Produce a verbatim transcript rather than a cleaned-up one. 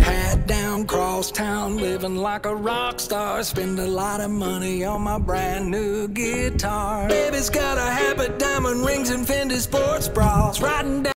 Hat down, cross town, living like a rock star. Spend a lot of money on my brand new guitar. Baby's got a habit, diamond rings and Fendi sports bras. Riding down